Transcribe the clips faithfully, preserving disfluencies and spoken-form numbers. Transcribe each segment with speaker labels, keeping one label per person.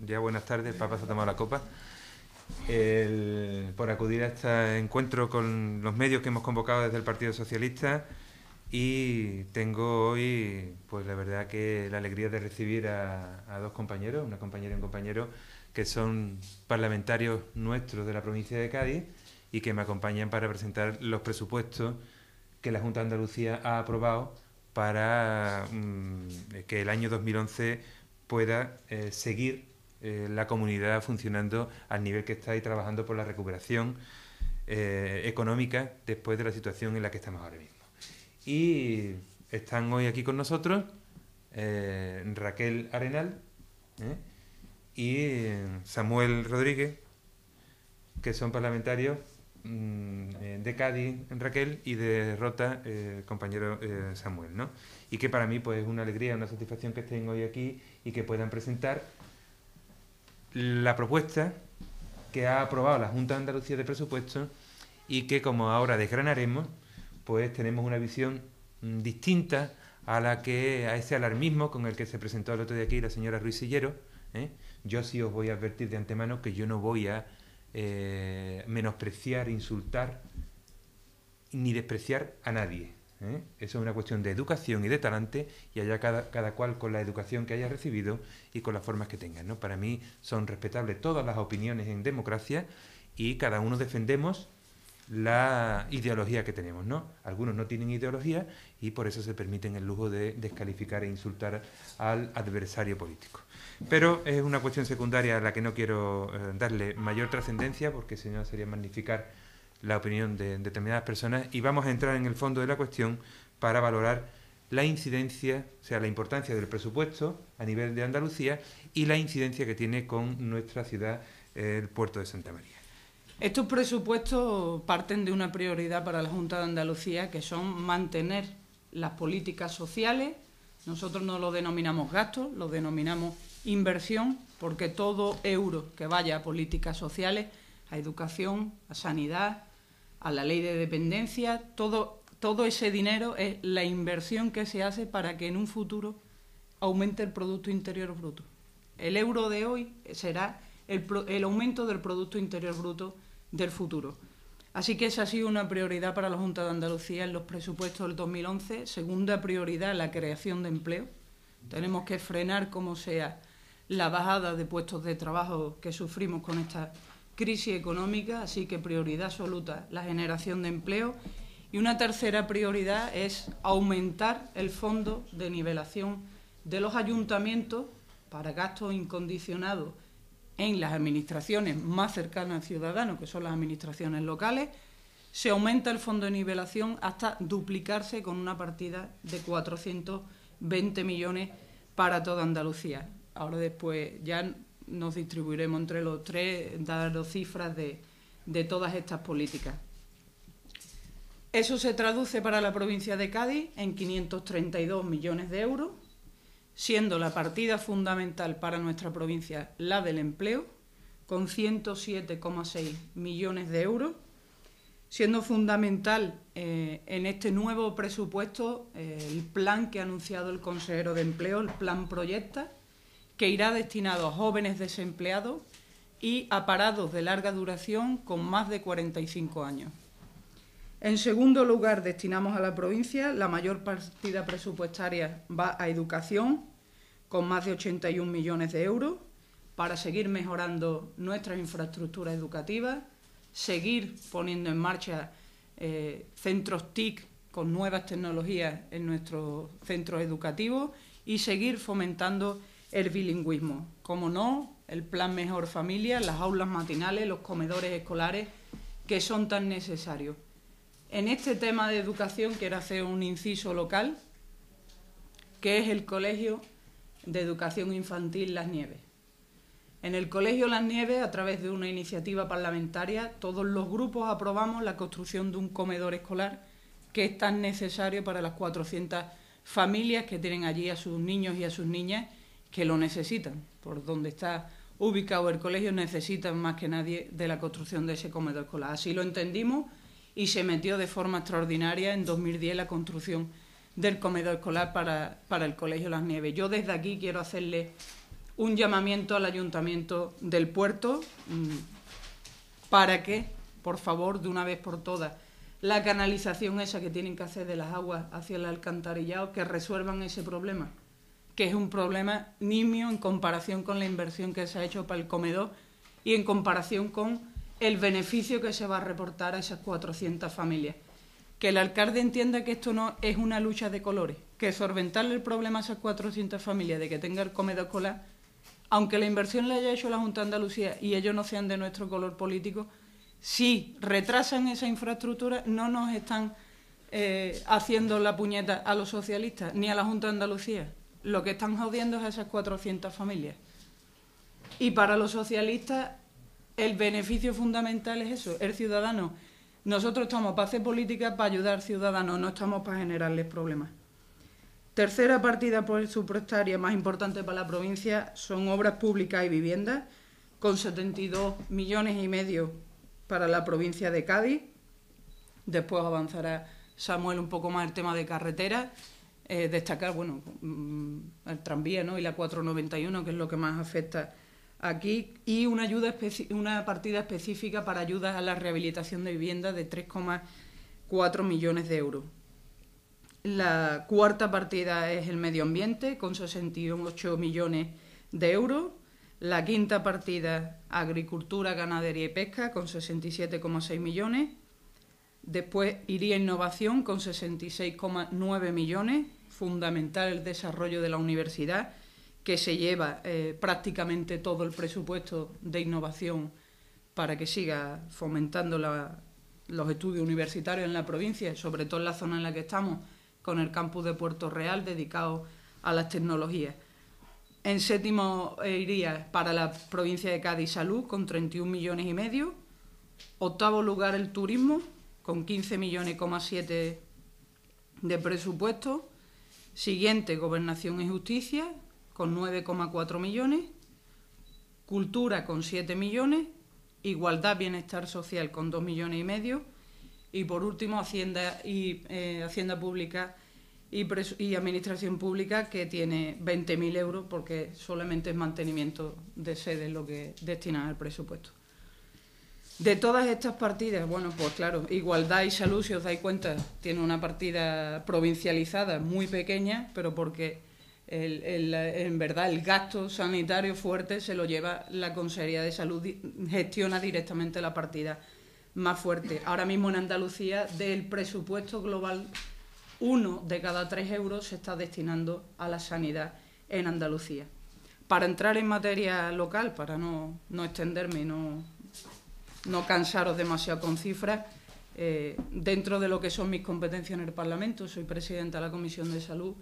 Speaker 1: ya buenas tardes, papá se ha tomado la copa, el, por acudir a este encuentro con los medios que hemos convocado desde el Partido Socialista. Y tengo hoy, pues la verdad que la alegría de recibir a, a dos compañeros, una compañera y un compañero, que son parlamentarios nuestros de la provincia de Cádiz y que me acompañan para presentar los presupuestos que la Junta de Andalucía ha aprobado para mmm, que el año dos mil once pueda eh, seguir eh, la comunidad funcionando al nivel que está y trabajando por la recuperación eh, económica después de la situación en la que estamos ahora mismo. Y están hoy aquí con nosotros eh, Raquel Arenal ¿eh? y Samuel Rodríguez, que son parlamentarios mmm, de Cádiz, Raquel, y de Rota, el eh, compañero eh, Samuel, ¿no? Y que para mí pues, es una alegría, una satisfacción que estén hoy aquí y que puedan presentar la propuesta que ha aprobado la Junta de Andalucía de Presupuestos y que, como ahora desgranaremos, pues tenemos una visión mmm, distinta a la que a ese alarmismo con el que se presentó el otro día aquí la señora Ruiz Sillero. ¿eh? Yo sí os voy a advertir de antemano que yo no voy a eh, menospreciar, insultar ni despreciar a nadie. ¿eh? Eso es una cuestión de educación y de talante, y allá cada, cada cual con la educación que haya recibido y con las formas que tengan, ¿no? Para mí son respetables todas las opiniones en democracia y cada uno defendemos la ideología que tenemos, ¿no? Algunos no tienen ideología y por eso se permiten el lujo de descalificar e insultar al adversario político. Pero es una cuestión secundaria a la que no quiero eh, darle mayor trascendencia, porque si no sería magnificar la opinión de determinadas personas, y vamos a entrar en el fondo de la cuestión para valorar la incidencia, o sea, la importancia del presupuesto a nivel de Andalucía y la incidencia que tiene con nuestra ciudad, eh, el puerto de Santa María.
Speaker 2: Estos presupuestos parten de una prioridad para la Junta de Andalucía, que son mantener las políticas sociales. Nosotros no lo denominamos gastos, lo denominamos inversión, porque todo euro que vaya a políticas sociales, a educación, a sanidad, a la ley de dependencia, todo, todo ese dinero es la inversión que se hace para que en un futuro aumente el Producto Interior Bruto. El euro de hoy será el, el aumento del Producto Interior Bruto del futuro. Así que esa ha sido una prioridad para la Junta de Andalucía en los presupuestos del dos mil once. Segunda prioridad, la creación de empleo. Tenemos que frenar como sea la bajada de puestos de trabajo que sufrimos con esta crisis económica, así que prioridad absoluta la generación de empleo. Y una tercera prioridad es aumentar el fondo de nivelación de los ayuntamientos para gastos incondicionados en las administraciones más cercanas al ciudadano, que son las administraciones locales. Se aumenta el fondo de nivelación hasta duplicarse con una partida de cuatrocientos veinte millones para toda Andalucía. Ahora después ya nos distribuiremos entre los tres, dar cifras de, de todas estas políticas. Eso se traduce para la provincia de Cádiz en quinientos treinta y dos millones de euros, siendo la partida fundamental para nuestra provincia la del empleo, con ciento siete coma seis millones de euros, siendo fundamental eh, en este nuevo presupuesto eh, el plan que ha anunciado el consejero de Empleo, el Plan Proyecta, que irá destinado a jóvenes desempleados y a parados de larga duración con más de cuarenta y cinco años. En segundo lugar, destinamos a la provincia la mayor partida presupuestaria va a educación, con más de ochenta y un millones de euros, para seguir mejorando nuestras infraestructuras educativas, seguir poniendo en marcha eh, centros T I C con nuevas tecnologías en nuestros centros educativos y seguir fomentando el bilingüismo. Como no, el Plan Mejor Familia, las aulas matinales, los comedores escolares, que son tan necesarios. En este tema de educación quiero hacer un inciso local, que es el Colegio de Educación Infantil Las Nieves. En el Colegio Las Nieves, a través de una iniciativa parlamentaria, todos los grupos aprobamos la construcción de un comedor escolar que es tan necesario para las cuatrocientas familias que tienen allí a sus niños y a sus niñas que lo necesitan. Por donde está ubicado el colegio necesitan más que nadie de la construcción de ese comedor escolar. Así lo entendimos y se metió de forma extraordinaria en dos mil diez la construcción del comedor escolar para, para el Colegio Las Nieves. Yo desde aquí quiero hacerle un llamamiento al Ayuntamiento del Puerto mmm, para que, por favor, de una vez por todas, la canalización esa que tienen que hacer de las aguas hacia el alcantarillado, que resuelvan ese problema, que es un problema nimio en comparación con la inversión que se ha hecho para el comedor y en comparación con el beneficio que se va a reportar a esas cuatrocientas familias. Que el alcalde entienda que esto no es una lucha de colores, que solventarle el problema a esas cuatrocientas familias de que tenga el comedor escolar, aunque la inversión la haya hecho la Junta de Andalucía y ellos no sean de nuestro color político, si retrasan esa infraestructura no nos están eh, haciendo la puñeta a los socialistas ni a la Junta de Andalucía. Lo que están jodiendo es a esas cuatrocientas familias. Y para los socialistas el beneficio fundamental es eso, el ciudadano. Nosotros estamos para hacer política, para ayudar ciudadanos, no estamos para generarles problemas. Tercera partida presupuestaria más importante para la provincia son obras públicas y viviendas, con setenta y dos millones y medio para la provincia de Cádiz. Después avanzará Samuel un poco más el tema de carreteras. Eh, destacar, bueno, el tranvía, ¿no?, y la cuatrocientos noventa y uno, que es lo que más afecta aquí, y una, ayuda una partida específica para ayudas a la rehabilitación de viviendas de tres coma cuatro millones de euros. La cuarta partida es el medio ambiente, con sesenta y ocho millones de euros. La quinta partida, agricultura, ganadería y pesca, con sesenta y siete coma seis millones. Después iría innovación, con sesenta y seis coma nueve millones. Fundamental el desarrollo de la universidad, que se lleva eh, prácticamente todo el presupuesto de innovación para que siga fomentando la, los estudios universitarios en la provincia, sobre todo en la zona en la que estamos, con el campus de Puerto Real dedicado a las tecnologías. En séptimo eh, iría para la provincia de Cádiz Salud, con treinta y un millones y medio. Octavo lugar el turismo, con quince millones coma siete de presupuesto. Siguiente, Gobernación y Justicia, con nueve coma cuatro millones. Cultura, con siete millones. Igualdad, Bienestar Social, con dos millones y medio. Y por último, Hacienda y eh, Hacienda Pública y, y Administración Pública, que tiene veinte mil euros, porque solamente es mantenimiento de sedes lo que destina al presupuesto. De todas estas partidas, bueno, pues claro, Igualdad y Salud, si os dais cuenta, tiene una partida provincializada muy pequeña, pero porque el, el, en verdad el gasto sanitario fuerte se lo lleva la Consejería de Salud, gestiona directamente la partida más fuerte. Ahora mismo en Andalucía, del presupuesto global, uno de cada tres euros se está destinando a la sanidad en Andalucía. Para entrar en materia local, para no, no extenderme y no, no cansaros demasiado con cifras, eh, dentro de lo que son mis competencias en el Parlamento, soy presidenta de la Comisión de Salud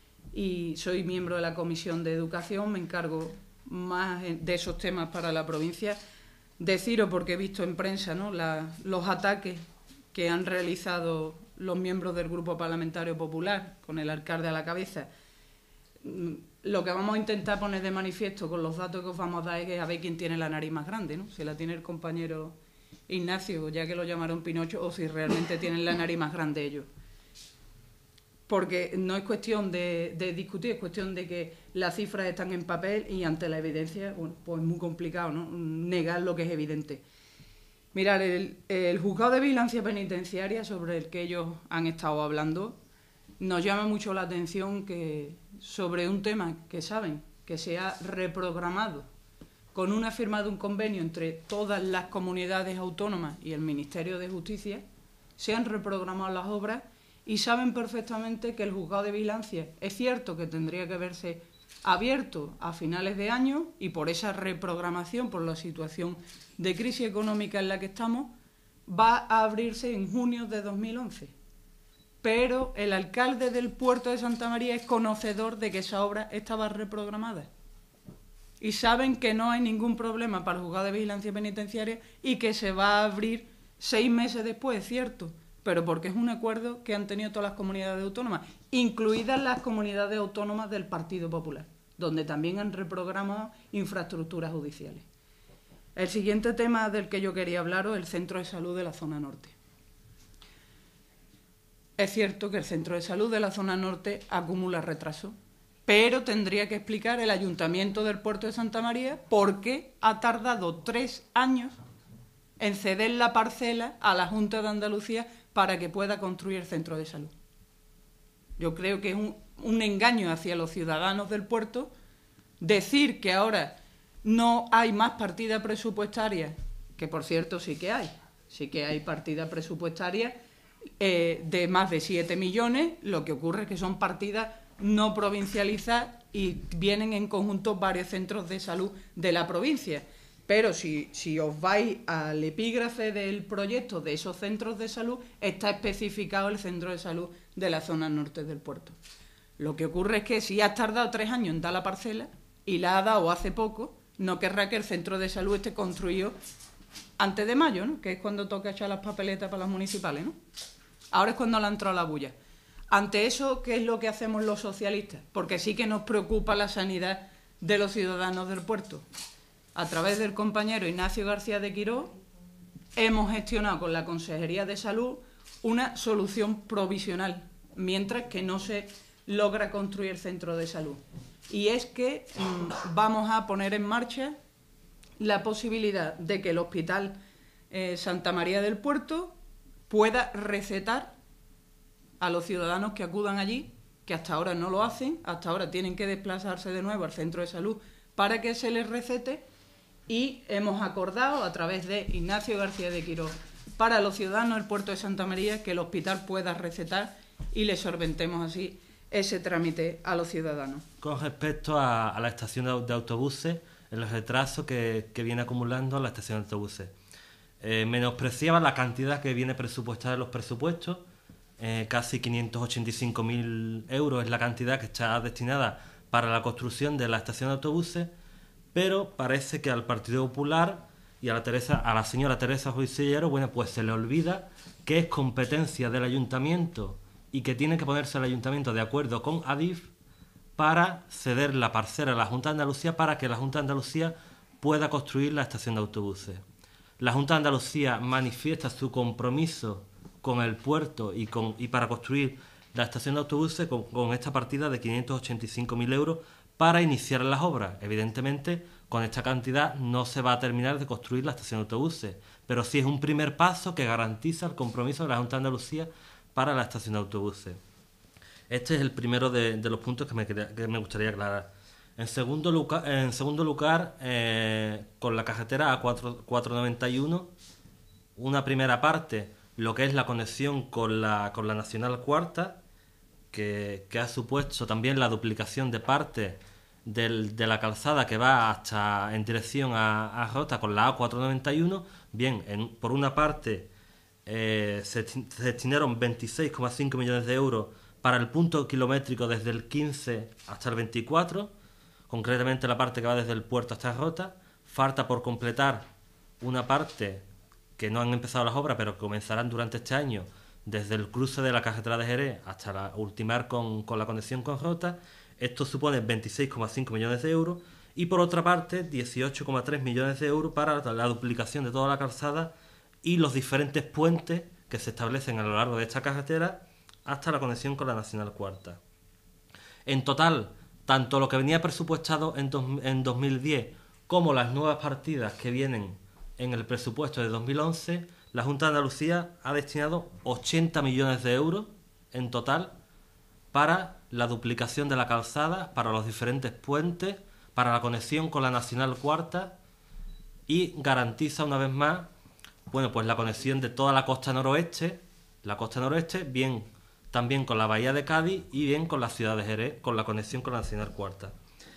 Speaker 2: y soy miembro de la Comisión de Educación, me encargo más de esos temas para la provincia. Deciros, porque he visto en prensa, ¿no?, la, los ataques que han realizado los miembros del Grupo Parlamentario Popular, con el alcalde a la cabeza. Lo que vamos a intentar poner de manifiesto con los datos que os vamos a dar es a ver quién tiene la nariz más grande, ¿no? Si la tiene el compañero Ignacio, ya que lo llamaron Pinocho, o si realmente tienen la nariz más grande ellos. Porque no es cuestión de, de discutir, es cuestión de que las cifras están en papel y ante la evidencia, bueno, pues es muy complicado, ¿no?, negar lo que es evidente. Mirad, el, el juzgado de vigilancia penitenciaria, sobre el que ellos han estado hablando, nos llama mucho la atención que sobre un tema que saben que se ha reprogramado con una firma de un convenio entre todas las comunidades autónomas y el Ministerio de Justicia, se han reprogramado las obras y saben perfectamente que el juzgado de vigilancia es cierto que tendría que verse abierto a finales de año y por esa reprogramación, por la situación de crisis económica en la que estamos, va a abrirse en junio de dos mil once. Pero el alcalde del puerto de Santa María es conocedor de que esa obra estaba reprogramada. Y saben que no hay ningún problema para el juzgado de vigilancia penitenciaria y que se va a abrir seis meses después, cierto, pero porque es un acuerdo que han tenido todas las comunidades autónomas, incluidas las comunidades autónomas del Partido Popular, donde también han reprogramado infraestructuras judiciales. El siguiente tema del que yo quería hablaros es el centro de salud de la zona norte. Es cierto que el centro de salud de la zona norte acumula retraso pero tendría que explicar el Ayuntamiento del Puerto de Santa María por qué ha tardado tres años en ceder la parcela a la Junta de Andalucía para que pueda construir el centro de salud. Yo creo que es un, un engaño hacia los ciudadanos del puerto decir que ahora no hay más partida presupuestaria, que por cierto sí que hay, sí que hay partida presupuestaria eh, de más de siete millones, lo que ocurre es que son partidas no provincializadas y vienen en conjunto varios centros de salud de la provincia. Pero si, si os vais al epígrafe del proyecto de esos centros de salud, está especificado el centro de salud de la zona norte del puerto. Lo que ocurre es que si has tardado tres años en dar la parcela y la ha dado hace poco, no querrá que el centro de salud esté construido antes de mayo, ¿no? Que es cuando toca echar las papeletas para las municipales, ¿no? Ahora es cuando le ha entrado la bulla. Ante eso, ¿qué es lo que hacemos los socialistas? Porque sí que nos preocupa la sanidad de los ciudadanos del puerto. A través del compañero Ignacio García de Quirós, hemos gestionado con la Consejería de Salud una solución provisional, mientras que no se logra construir el centro de salud. Y es que mmm, vamos a poner en marcha la posibilidad de que el Hospital eh, Santa María del Puerto pueda recetar a los ciudadanos que acudan allí, que hasta ahora no lo hacen, hasta ahora tienen que desplazarse de nuevo al centro de salud para que se les recete, y hemos acordado a través de Ignacio García de Quirós para los ciudadanos del puerto de Santa María que el hospital pueda recetar y le solventemos así ese trámite a los ciudadanos.
Speaker 3: Con respecto a, a la estación de, de autobuses, el retraso que, que viene acumulando la estación de autobuses. Eh, menospreciaba la cantidad que viene presupuestada en los presupuestos, eh, casi quinientos ochenta y cinco mil euros es la cantidad que está destinada para la construcción de la estación de autobuses, pero parece que al Partido Popular y a la, Teresa, a la señora Teresa Ruiz Sellero, bueno, pues se le olvida que es competencia del ayuntamiento y que tiene que ponerse el ayuntamiento de acuerdo con Adif para ceder la parcela a la Junta de Andalucía para que la Junta de Andalucía pueda construir la estación de autobuses. La Junta de Andalucía manifiesta su compromiso con el puerto y, con, y para construir la estación de autobuses con, con esta partida de quinientos ochenta y cinco mil euros para iniciar las obras. Evidentemente, con esta cantidad no se va a terminar de construir la estación de autobuses, pero sí es un primer paso que garantiza el compromiso de la Junta de Andalucía para la estación de autobuses. Este es el primero de, de los puntos que me, que me gustaría aclarar. En segundo lugar, en segundo lugar eh, con la carretera A cuatrocientos noventa y uno, una primera parte, lo que es la conexión con la, con la Nacional Cuarta, que, que ha supuesto también la duplicación de parte del, de la calzada que va hasta en dirección a, a Rota con la A cuatrocientos noventa y uno. Bien, en, por una parte eh, se, se destinaron veintiséis coma cinco millones de euros para el punto kilométrico desde el quince hasta el veinticuatro, concretamente la parte que va desde el puerto hasta Rota. Falta por completar una parte que no han empezado las obras, pero que comenzarán durante este año, desde el cruce de la carretera de Jerez hasta la, ultimar con, con la conexión con Rota. Esto supone veintiséis coma cinco millones de euros. Y por otra parte, dieciocho coma tres millones de euros para la, la duplicación de toda la calzada y los diferentes puentes que se establecen a lo largo de esta carretera hasta la conexión con la Nacional Cuarta. En total, tanto lo que venía presupuestado en, dos, en dos mil diez como las nuevas partidas que vienen en el presupuesto de dos mil once, la Junta de Andalucía ha destinado ochenta millones de euros en total para la duplicación de la calzada, para los diferentes puentes, para la conexión con la Nacional Cuarta, y garantiza una vez más, bueno, pues la conexión de toda la costa noroeste, la costa noroeste, bien también con la bahía de Cádiz y bien con la ciudad de Jerez, con la conexión con la Nacional Cuarta.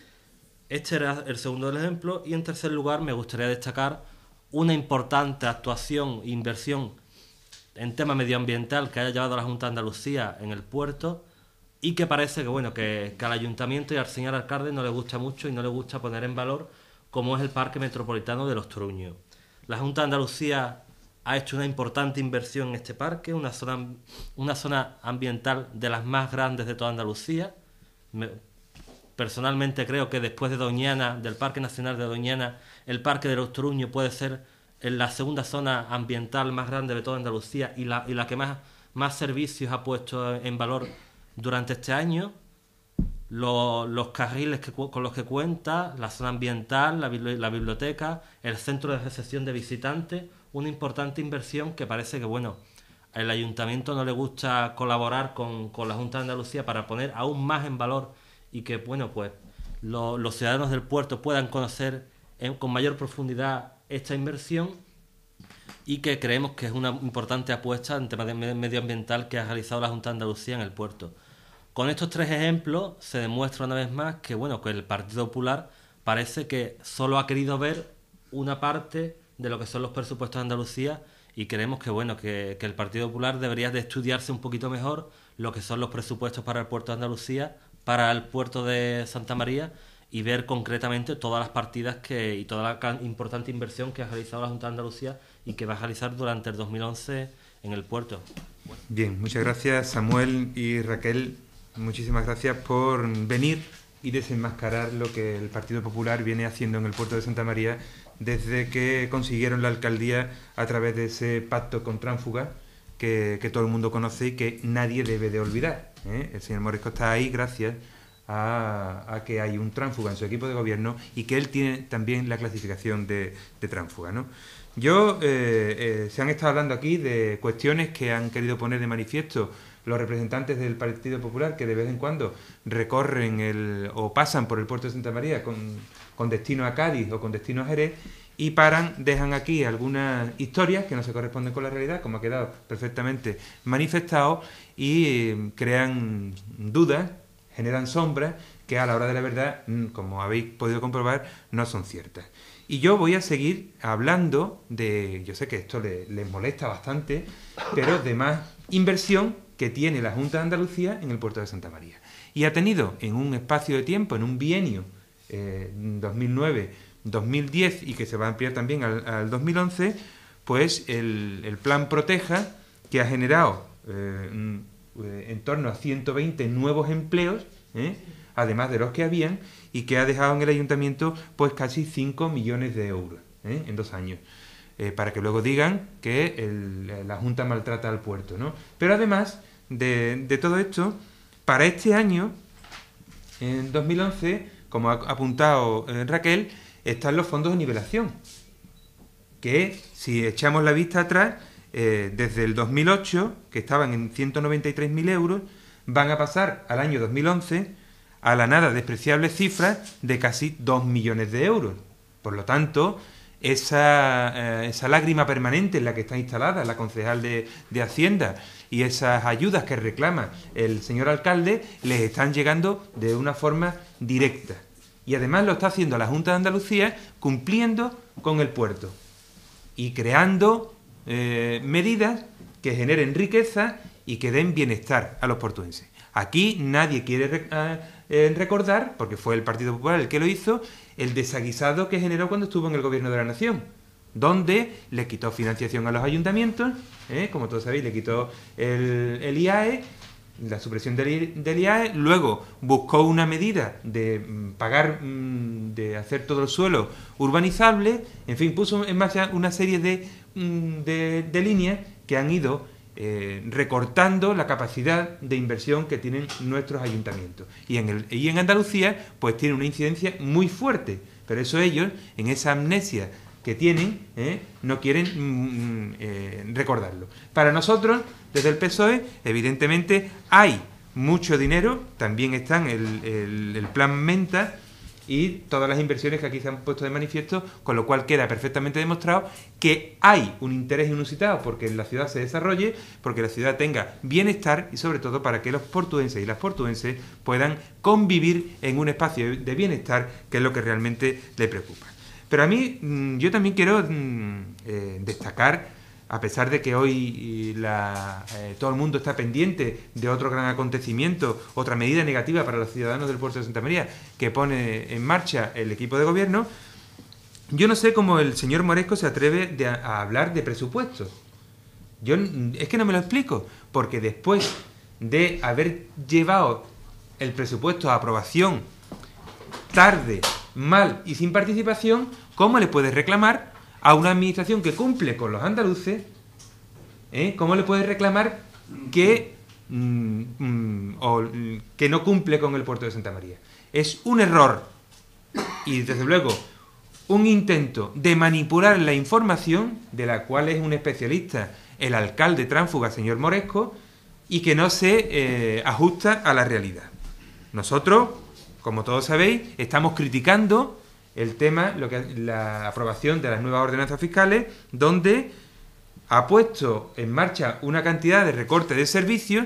Speaker 3: Este era el segundo ejemplo. Y en tercer lugar me gustaría destacar una importante actuación e inversión en tema medioambiental que haya llevado a la Junta de Andalucía en el puerto y que parece que, bueno, que, que al Ayuntamiento y al señor alcalde no le gusta mucho y no le gusta poner en valor, como es el Parque Metropolitano de Los Toruños. La Junta de Andalucía ha hecho una importante inversión en este parque, una zona, una zona ambiental de las más grandes de toda Andalucía. Me, personalmente creo que después de Doñana, del Parque Nacional de Doñana, el Parque de Los Toruños puede ser la segunda zona ambiental más grande de toda Andalucía y la, y la que más, más servicios ha puesto en valor durante este año. lo, los carriles que, con los que cuenta, la zona ambiental, la, la biblioteca, el centro de recepción de visitantes, una importante inversión que parece que, bueno, al ayuntamiento no le gusta colaborar con, con la Junta de Andalucía para poner aún más en valor y que, bueno, pues lo, los ciudadanos del puerto puedan conocer en, con mayor profundidad esta inversión, y que creemos que es una importante apuesta en temas de medioambiental que ha realizado la Junta de Andalucía en el puerto. Con estos tres ejemplos se demuestra una vez más que, bueno, que el Partido Popular parece que solo ha querido ver una parte de lo que son los presupuestos de Andalucía, y creemos que, bueno, que, que el Partido Popular debería de estudiarse un poquito mejor lo que son los presupuestos para el puerto de Andalucía, para el puerto de Santa María, y ver concretamente todas las partidas que y toda la importante inversión que ha realizado la Junta de Andalucía y que va a realizar durante el dos mil once en el puerto.
Speaker 1: Bien, muchas gracias Samuel y Raquel, muchísimas gracias por venir y desenmascarar lo que el Partido Popular viene haciendo en el puerto de Santa María desde que consiguieron la alcaldía a través de ese pacto con tránsfugas que, que todo el mundo conoce y que nadie debe de olvidar, ¿eh? El señor Moresco está ahí gracias A, a que hay un tránsfuga en su equipo de gobierno y que él tiene también la clasificación de, de tránsfuga, ¿no? Yo, eh, eh, se han estado hablando aquí de cuestiones que han querido poner de manifiesto los representantes del Partido Popular, que de vez en cuando recorren el, o pasan por el puerto de Santa María con, con destino a Cádiz o con destino a Jerez, y paran, dejan aquí algunas historias que no se corresponden con la realidad, como ha quedado perfectamente manifestado, y eh, crean dudas, generan sombras que a la hora de la verdad, como habéis podido comprobar, no son ciertas. Y yo voy a seguir hablando de, yo sé que esto les, les molesta bastante, pero de más inversión que tiene la Junta de Andalucía en el puerto de Santa María. Y ha tenido en un espacio de tiempo, en un bienio, eh, dos mil nueve dos mil diez, y que se va a ampliar también al, al dos mil once, pues el, el plan Proteja, que ha generado eh, en torno a ciento veinte nuevos empleos, ¿eh? además de los que habían, y que ha dejado en el ayuntamiento pues casi cinco millones de euros, ¿eh? en dos años, eh, para que luego digan que el, la Junta maltrata al puerto, ¿no? Pero además de, de todo esto, para este año, en dos mil once, como ha apuntado eh, Raquel, están los fondos de nivelación, que si echamos la vista atrás, Eh, desde el dos mil ocho, que estaban en ciento noventa y tres mil euros, van a pasar al año dos mil once a la nada despreciable cifra de casi dos millones de euros. Por lo tanto, esa, eh, esa lágrima permanente en la que está instalada la concejal de, de Hacienda y esas ayudas que reclama el señor alcalde les están llegando de una forma directa. Y además lo está haciendo la Junta de Andalucía cumpliendo con el puerto y creando Eh, medidas que generen riqueza y que den bienestar a los portuenses. Aquí nadie quiere rec eh, recordar, porque fue el Partido Popular el que lo hizo, el desaguisado que generó cuando estuvo en el gobierno de la nación, donde le quitó financiación a los ayuntamientos, ¿eh? como todos sabéis, le quitó el, el I A E, la supresión del, del I A E, luego buscó una medida de mm, pagar, mm, de hacer todo el suelo urbanizable, en fin, puso en marcha una serie de De, de líneas que han ido eh, recortando la capacidad de inversión que tienen nuestros ayuntamientos. Y en, el, y en Andalucía, pues tiene una incidencia muy fuerte, pero eso ellos, en esa amnesia que tienen, eh, no quieren mm, eh, recordarlo. Para nosotros, desde el P S O E, evidentemente hay mucho dinero, también están el, el, el plan Menta, y todas las inversiones que aquí se han puesto de manifiesto, con lo cual queda perfectamente demostrado que hay un interés inusitado porque la ciudad se desarrolle, porque la ciudad tenga bienestar y sobre todo para que los portuenses y las portuenses puedan convivir en un espacio de bienestar, que es lo que realmente le preocupa. Pero a mí, yo también quiero eh, destacar, a pesar de que hoy la, eh, todo el mundo está pendiente de otro gran acontecimiento, otra medida negativa para los ciudadanos del puerto de Santa María que pone en marcha el equipo de gobierno, yo no sé cómo el señor Moresco se atreve de a, a hablar de presupuestos. Yo es que no me lo explico, porque después de haber llevado el presupuesto a aprobación tarde, mal y sin participación, ¿cómo le puedes reclamar a una administración que cumple con los andaluces, ¿eh? ¿Cómo le puedes reclamar que mm, mm, o que no cumple con el puerto de Santa María. Es un error y, desde luego, un intento de manipular la información, de la cual es un especialista el alcalde tránsfuga, señor Moresco, y que no se eh, ajusta a la realidad. Nosotros, como todos sabéis, estamos criticando el tema, lo que la aprobación de las nuevas ordenanzas fiscales, donde ha puesto en marcha una cantidad de recortes de servicios,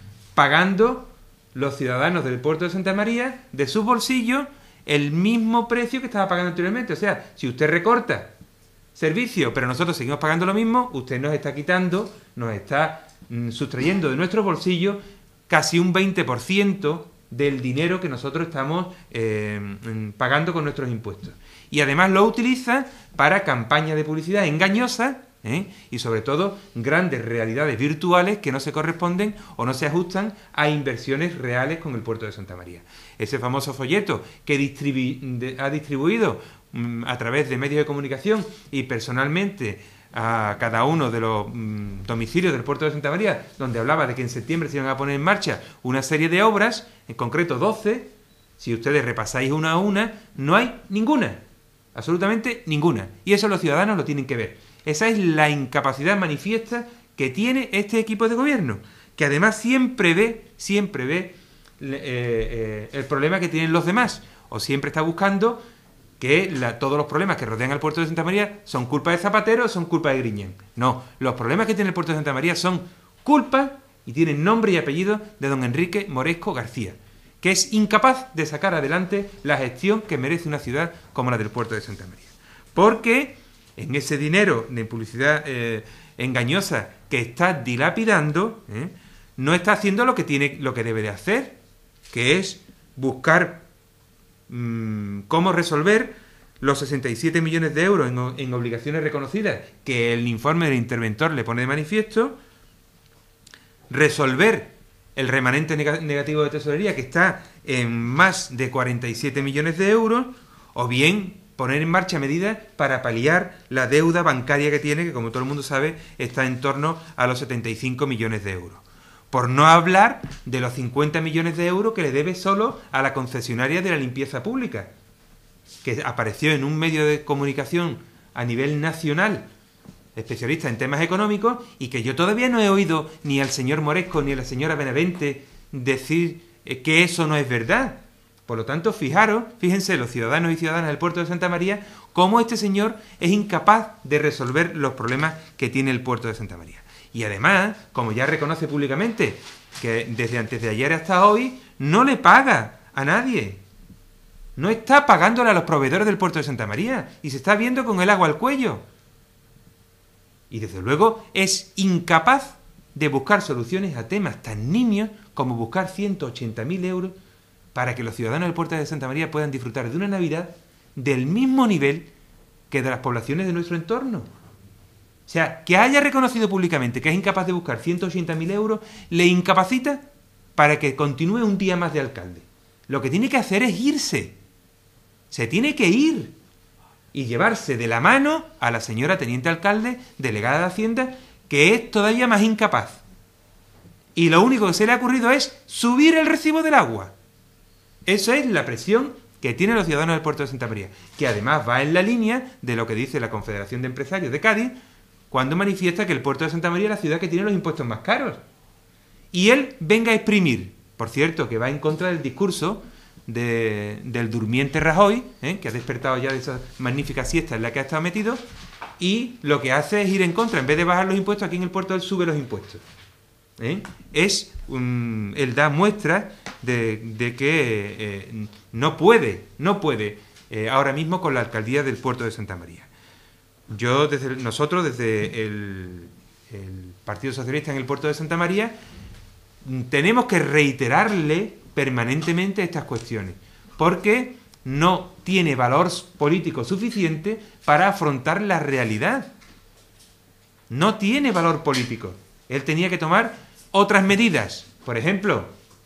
Speaker 1: pagando los ciudadanos del puerto de Santa María de sus bolsillos el mismo precio que estaba pagando anteriormente. O sea, si usted recorta servicio, pero nosotros seguimos pagando lo mismo, usted nos está quitando, nos está mm, sustrayendo de nuestro bolsillo casi un veinte por ciento del dinero que nosotros estamos eh, pagando con nuestros impuestos. Y además lo utiliza para campañas de publicidad engañosas, ¿eh? Y sobre todo grandes realidades virtuales que no se corresponden o no se ajustan a inversiones reales con el puerto de Santa María. Ese famoso folleto que distribu de, ha distribuido mm, a través de medios de comunicación y personalmente a cada uno de los mm, domicilios del puerto de Santa María, donde hablaba de que en septiembre se iban a poner en marcha una serie de obras, en concreto doce, si ustedes repasáis una a una, no hay ninguna, absolutamente ninguna. Y eso los ciudadanos lo tienen que ver. Esa es la incapacidad manifiesta que tiene este equipo de gobierno, que además siempre ve, siempre ve eh, eh, el problema que tienen los demás, o siempre está buscando que la, todos los problemas que rodean al puerto de Santa María son culpa de Zapatero o son culpa de Griñán. No, los problemas que tiene el puerto de Santa María son culpa y tienen nombre y apellido de don Enrique Moresco García, que es incapaz de sacar adelante la gestión que merece una ciudad como la del puerto de Santa María. Porque en ese dinero de publicidad eh, engañosa que está dilapidando, ¿eh? no está haciendo lo que tiene, lo que debe de hacer, que es buscar mmm, cómo resolver los sesenta y siete millones de euros en, en obligaciones reconocidas que el informe del interventor le pone de manifiesto, resolver el remanente neg negativo de tesorería que está en más de cuarenta y siete millones de euros, o bien poner en marcha medidas para paliar la deuda bancaria que tiene, que como todo el mundo sabe está en torno a los setenta y cinco millones de euros. Por no hablar de los cincuenta millones de euros que le debe solo a la concesionaria de la limpieza pública, que apareció en un medio de comunicación a nivel nacional, especialista en temas económicos, y que yo todavía no he oído ni al señor Moresco ni a la señora Benavente decir que eso no es verdad. Por lo tanto, fijaros, fíjense los ciudadanos y ciudadanas del puerto de Santa María, cómo este señor es incapaz de resolver los problemas que tiene el puerto de Santa María. Y además, como ya reconoce públicamente, que desde antes de ayer hasta hoy no le paga a nadie. No está pagándole a los proveedores del puerto de Santa María y se está viendo con el agua al cuello. Y desde luego es incapaz de buscar soluciones a temas tan nimios como buscar ciento ochenta mil euros para que los ciudadanos del puerto de Santa María puedan disfrutar de una Navidad del mismo nivel que de las poblaciones de nuestro entorno. O sea, que haya reconocido públicamente que es incapaz de buscar ciento ochenta mil euros, le incapacita para que continúe un día más de alcalde. Lo que tiene que hacer es irse. Se tiene que ir y llevarse de la mano a la señora teniente alcalde, delegada de Hacienda, que es todavía más incapaz. Y lo único que se le ha ocurrido es subir el recibo del agua. Esa es la presión que tienen los ciudadanos del puerto de Santa María, que además va en la línea de lo que dice la Confederación de Empresarios de Cádiz, cuando manifiesta que el puerto de Santa María es la ciudad que tiene los impuestos más caros. Y él venga a exprimir, por cierto, que va en contra del discurso de, del durmiente Rajoy, ¿eh? que ha despertado ya de esa magnífica siesta en la que ha estado metido, y lo que hace es ir en contra, en vez de bajar los impuestos, aquí en el puerto él sube los impuestos. ¿Eh? Es um, él da muestras de, de que eh, no puede, no puede eh, ahora mismo con la alcaldía del puerto de Santa María. Yo, desde nosotros, desde el, el Partido Socialista en el puerto de Santa María, tenemos que reiterarle permanentemente estas cuestiones, porque no tiene valor político suficiente para afrontar la realidad. No tiene valor político. Él tenía que tomar otras medidas. Por ejemplo,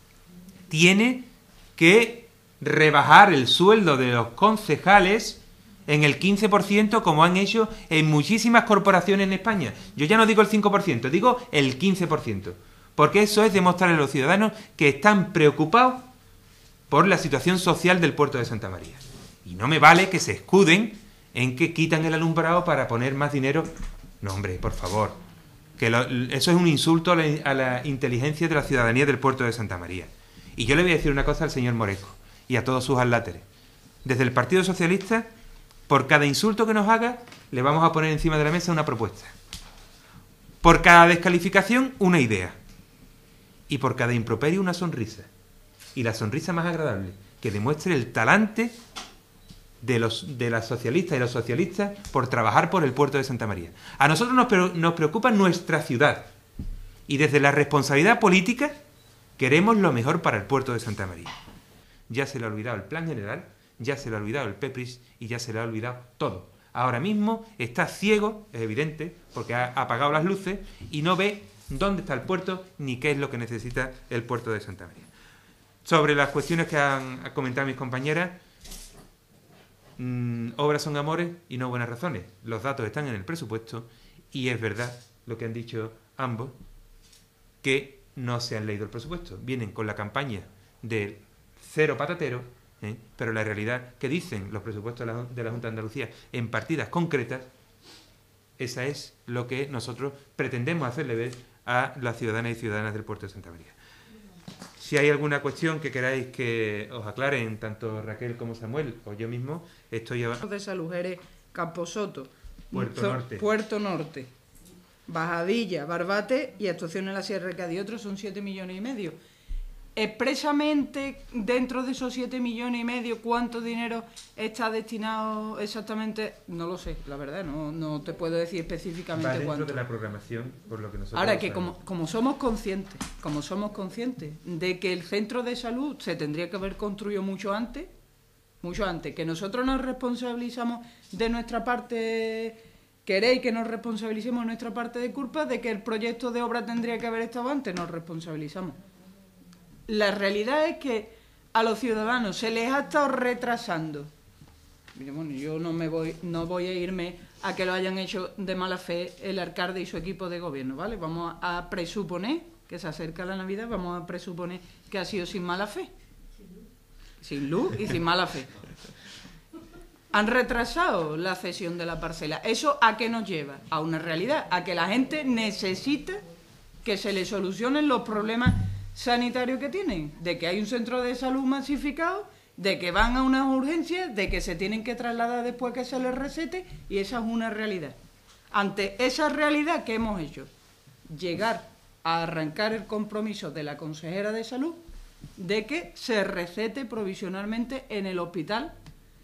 Speaker 1: tiene que rebajar el sueldo de los concejales en el quince por ciento, como han hecho en muchísimas corporaciones en España. Yo ya no digo el cinco por ciento, digo el quince por ciento. porque eso es demostrarle a los ciudadanos que están preocupados por la situación social del puerto de Santa María. Y no me vale que se escuden en que quitan el alumbrado para poner más dinero. No, hombre, por favor. Que lo, eso es un insulto a la, a la inteligencia de la ciudadanía del puerto de Santa María. Y yo le voy a decir una cosa al señor Moresco y a todos sus adláteres. Desde el Partido Socialista, por cada insulto que nos haga, le vamos a poner encima de la mesa una propuesta. Por cada descalificación, una idea. Y por cada improperio, una sonrisa. Y la sonrisa más agradable, que demuestre el talante de los de las socialistas y los socialistas por trabajar por el puerto de Santa María. A nosotros nos, nos preocupa nuestra ciudad. Y desde la responsabilidad política, queremos lo mejor para el puerto de Santa María. Ya se le ha olvidado el plan general, ya se le ha olvidado el PEPRIS y ya se le ha olvidado todo. Ahora mismo está ciego, es evidente, porque ha apagado las luces y no ve dónde está el puerto ni qué es lo que necesita el puerto de Santa María. Sobre las cuestiones que han comentado mis compañeras, mmm, obras son amores y no buenas razones. Los datos están en el presupuesto y es verdad lo que han dicho ambos, que no se han leído el presupuesto. Vienen con la campaña del cero patatero, ¿eh? Pero la realidad que dicen los presupuestos de la, de la Junta de Andalucía en partidas concretas, esa es lo que nosotros pretendemos hacerle ver a las ciudadanas y ciudadanas del puerto de Santa María. Si hay alguna cuestión que queráis que os aclaren, tanto Raquel como Samuel o yo mismo, estoy abajo.
Speaker 2: De Salujeres, Camposoto,
Speaker 1: Puerto
Speaker 2: so,
Speaker 1: Norte.
Speaker 2: Puerto Norte, Bajadilla, Barbate y actuaciones en la Sierra de Cádiz y otros son siete millones y medio. Expresamente, dentro de esos siete millones y medio, ¿cuánto dinero está destinado exactamente? No lo sé, la verdad, no, no te puedo decir específicamente
Speaker 1: Va dentro
Speaker 2: cuánto.
Speaker 1: de la programación, por lo que nosotros
Speaker 2: Ahora, que
Speaker 1: sabemos.
Speaker 2: como, como somos conscientes, como somos conscientes de que el centro de salud se tendría que haber construido mucho antes, mucho antes, que nosotros nos responsabilizamos de nuestra parte, queréis que nos responsabilicemos de nuestra parte de culpa, de que el proyecto de obra tendría que haber estado antes, nos responsabilizamos. La realidad es que a los ciudadanos se les ha estado retrasando. Bueno, yo no me voy, no voy a irme a que lo hayan hecho de mala fe el alcalde y su equipo de gobierno, ¿vale? Vamos a presuponer que se acerca la Navidad, vamos a presuponer que ha sido sin mala fe. Sin luz y sin mala fe. Han retrasado la cesión de la parcela. ¿Eso a qué nos lleva? A una realidad, a que la gente necesita que se le solucionen los problemas sanitarios que tienen, de que hay un centro de salud masificado, de que van a unas urgencias, de que se tienen que trasladar después que se les recete, y esa es una realidad. Ante esa realidad, ¿qué hemos hecho? Llegar a arrancar el compromiso de la consejera de salud de que se recete provisionalmente en el hospital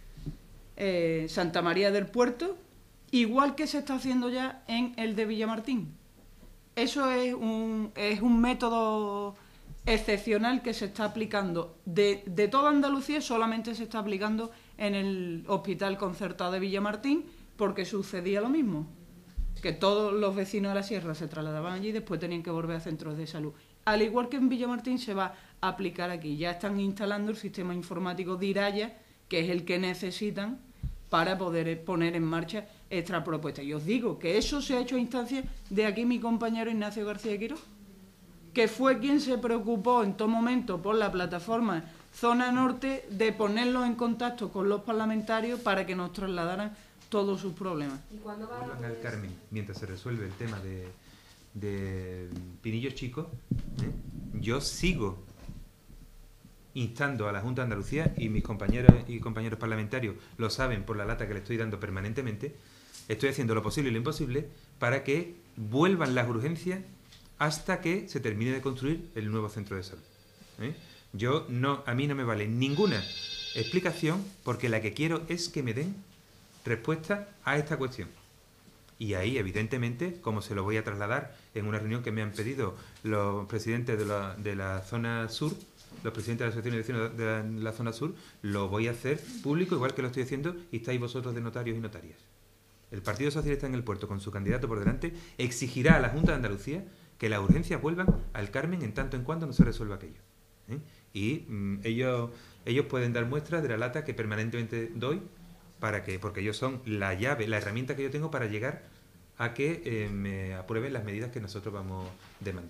Speaker 2: eh, Santa María del Puerto, igual que se está haciendo ya en el de Villamartín. Eso es un, es un método excepcional que se está aplicando de, de toda Andalucía, solamente se está aplicando en el Hospital Concertado de Villamartín, porque sucedía lo mismo, que todos los vecinos de la sierra se trasladaban allí y después tenían que volver a centros de salud. Al igual que en Villamartín se va a aplicar aquí. Ya están instalando el sistema informático de Iraya, que es el que necesitan para poder poner en marcha esta propuesta. Y os digo que eso se ha hecho a instancia de aquí mi compañero Ignacio García Quirós, que fue quien se preocupó en todo momento por la plataforma Zona Norte de ponerlos en contacto con los parlamentarios para que nos trasladaran todos sus problemas.
Speaker 4: ¿Y cuándo va a
Speaker 1: Vuelvan al Carmen, mientras se resuelve el tema de, de Pinillos Chicos, ¿eh? Yo sigo instando a la Junta de Andalucía, y mis compañeros y compañeros parlamentarios lo saben por la lata que le estoy dando permanentemente, estoy haciendo lo posible y lo imposible para que vuelvan las urgencias hasta que se termine de construir el nuevo centro de salud. ¿eh? Yo no, a mí no me vale ninguna explicación, porque la que quiero es que me den respuesta a esta cuestión. Y ahí, evidentemente, como se lo voy a trasladar en una reunión que me han pedido los presidentes de la, de la zona sur, los presidentes de la asociación de vecinos de la, de la zona sur, lo voy a hacer público, igual que lo estoy haciendo, y estáis vosotros de notarios y notarias. El Partido Socialista en el Puerto, con su candidato por delante, exigirá a la Junta de Andalucía que las urgencias vuelvan al Carmen en tanto en cuanto no se resuelva aquello. ¿eh? Y mm, ellos, ellos pueden dar muestras de la lata que permanentemente doy, para que, porque ellos son la llave, la herramienta que yo tengo para llegar a que eh, me aprueben las medidas que nosotros vamos demandando.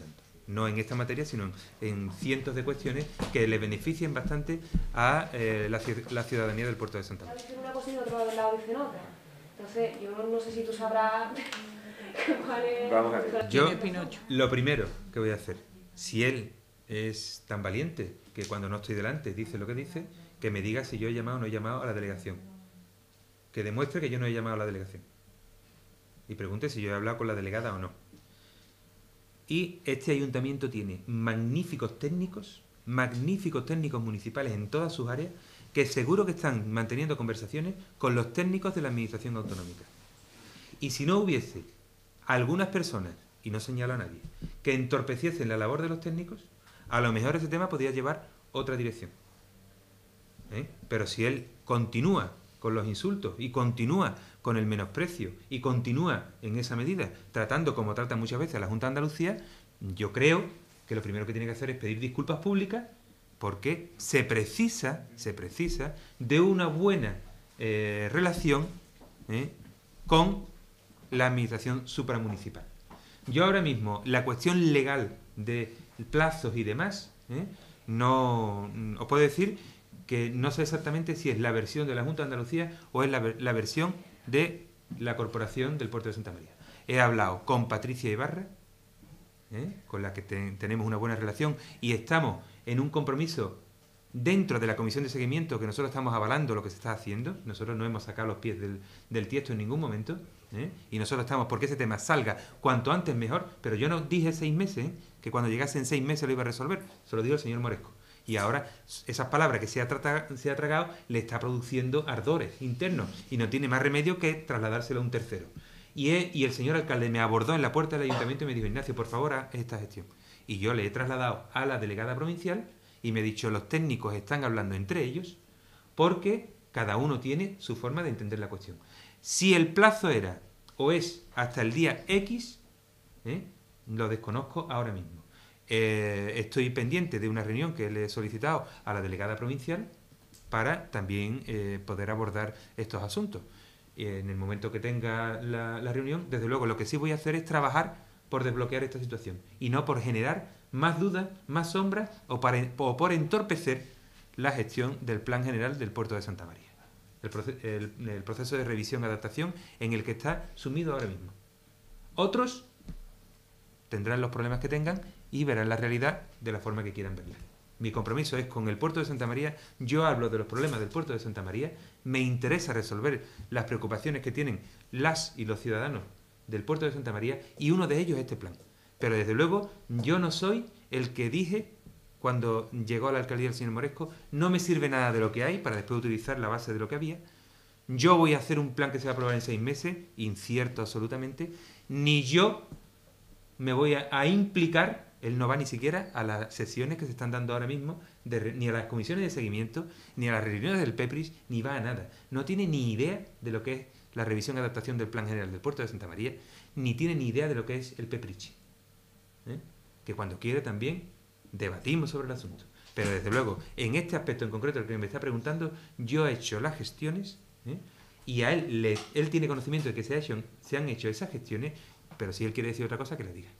Speaker 1: no en esta materia, sino en, en cientos de cuestiones que le beneficien bastante a eh, la, la ciudadanía del puerto de Santa María.
Speaker 4: Dicen una cosa y de otro lado dicen otra. Entonces, yo no sé si tú sabrás cuál es...
Speaker 1: Vamos a ver. Yo, lo primero que voy a hacer, si él es tan valiente que cuando no estoy delante dice lo que dice, que me diga si yo he llamado o no he llamado a la delegación. Que demuestre que yo no he llamado a la delegación. Y pregunte si yo he hablado con la delegada o no. Y este ayuntamiento tiene magníficos técnicos, magníficos técnicos municipales en todas sus áreas, que seguro que están manteniendo conversaciones con los técnicos de la administración autonómica. Y si no hubiese algunas personas, y no señalo a nadie, que entorpeciesen la labor de los técnicos, a lo mejor ese tema podría llevar otra dirección. ¿Eh? Pero si él continúa con los insultos y continúa con el menosprecio y continúa en esa medida tratando como trata muchas veces a la Junta de Andalucía, yo creo que lo primero que tiene que hacer es pedir disculpas públicas, porque se precisa, se precisa de una buena eh, relación eh, con la administración supramunicipal. Yo ahora mismo, la cuestión legal de plazos y demás, eh, no os puedo decir que no sé exactamente si es la versión de la Junta de Andalucía o es la, la versión de la Corporación del Puerto de Santa María. He hablado con Patricia Ibarra, ¿eh? con la que te, tenemos una buena relación, y estamos en un compromiso dentro de la comisión de seguimiento, que nosotros estamos avalando lo que se está haciendo. Nosotros no hemos sacado los pies del, del tiesto en ningún momento, ¿eh? y nosotros estamos porque ese tema salga cuanto antes mejor, pero yo no dije seis meses, ¿eh? que cuando llegase en seis meses lo iba a resolver, se lo dijo el señor Moresco. Y ahora esas palabras que se ha, trata, se ha tragado le está produciendo ardores internos y no tiene más remedio que trasladárselo a un tercero. Y, he, y el señor alcalde me abordó en la puerta del ayuntamiento y me dijo: Ignacio, por favor, haz esta gestión. Y yo le he trasladado a la delegada provincial y me he dicho: los técnicos están hablando entre ellos porque cada uno tiene su forma de entender la cuestión. Si el plazo era o es hasta el día X, ¿eh? lo desconozco ahora mismo. Eh, estoy pendiente de una reunión que le he solicitado a la delegada provincial para también eh, poder abordar estos asuntos. Eh, en el momento que tenga la, la reunión, desde luego, lo que sí voy a hacer es trabajar por desbloquear esta situación y no por generar más dudas, más sombras o, para, o por entorpecer la gestión del Plan General del Puerto de Santa María. El, proce el, el proceso de revisión y adaptación en el que está sumido ahora mismo. Otros tendrán los problemas que tengan y verán la realidad de la forma que quieran verla. Mi compromiso es con el puerto de Santa María. Yo hablo de los problemas del puerto de Santa María. Me interesa resolver las preocupaciones que tienen las y los ciudadanos del puerto de Santa María, y uno de ellos es este plan. Pero desde luego yo no soy el que dije cuando llegó a la alcaldía el señor Moresco: no me sirve nada de lo que hay para después utilizar la base de lo que había. Yo voy a hacer un plan que se va a aprobar en seis meses, incierto absolutamente, ni yo me voy a, a implicar. Él no va ni siquiera a las sesiones que se están dando ahora mismo, de, ni a las comisiones de seguimiento, ni a las reuniones del PEPRIS, ni va a nada. No tiene ni idea de lo que es la revisión y adaptación del Plan General del Puerto de Santa María, ni tiene ni idea de lo que es el PEPRIS. ¿Eh? Que cuando quiere también debatimos sobre el asunto. Pero desde luego, en este aspecto en concreto, el que me está preguntando, yo he hecho las gestiones, ¿eh? y a él, le, él tiene conocimiento de que se, ha hecho, se han hecho esas gestiones, pero si él quiere decir otra cosa, que le diga.